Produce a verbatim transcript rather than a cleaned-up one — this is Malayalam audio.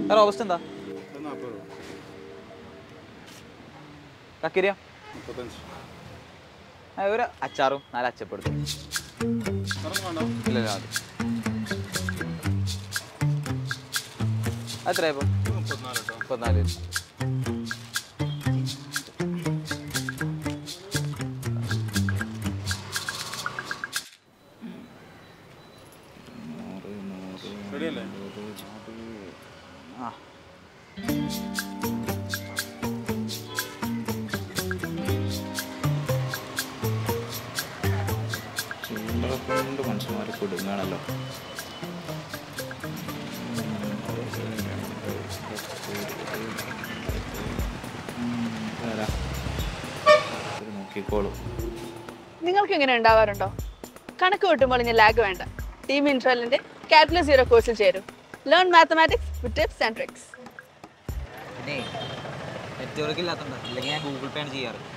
റോബസ്റ്റ് എന്താ? കക്കിരിയ ഒരു അച്ചാറും നാല് അച്ചപ്പെടുത്തും. ഇല്ല അത് എത്രയാ ഇപ്പം? മുപ്പത്തിനാല്. ആ കൊണ്ട് മനുഷ്യന്മാരെ കൊടുങ്ങാണല്ലോ. നോക്കിക്കോളൂ. നിങ്ങൾക്ക് ഇങ്ങനെ ഉണ്ടാവാറുണ്ടോ? കണക്ക് കൂട്ടുമ്പോൾ ഇനി ലാഗ് വേണ്ട. ടീം ഇൻട്രോലിന്റെ കാൽക്കുലസ് സീറോ കോഴ്സിൽ ചേരും. Learn mathematics with tips and tricks. Network ഇല്ലാത്തതുകൊണ്ട് അല്ലെങ്കിൽ ഞാൻ ഗൂഗിൾ പേ ആണ് ചെയ്യാറ്.